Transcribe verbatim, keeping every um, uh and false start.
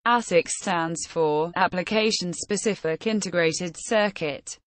A S I C stands for Application Specific Integrated Circuit.